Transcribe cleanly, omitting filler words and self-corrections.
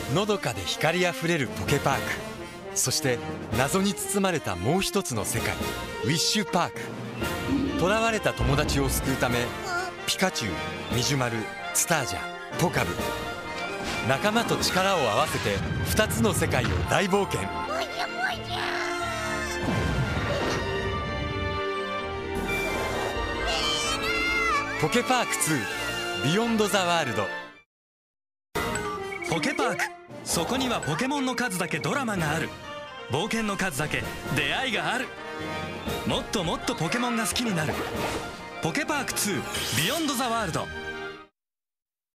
のどかで光あふれるポケパーク、そして謎に包まれたもう一つの世界、ウィッシュパーク。囚われた友達を救うため、ピカチュウ、ミジュマル、スタージャ、ポカブ、仲間と力を合わせて2つの世界を大冒険。ポケパーク2ビヨンドザワールド。 ポケパーク、そこにはポケモンの数だけドラマがある。冒険の数だけ出会いがある。もっともっとポケモンが好きになる。ポケパーク2ビヨンドザワールド。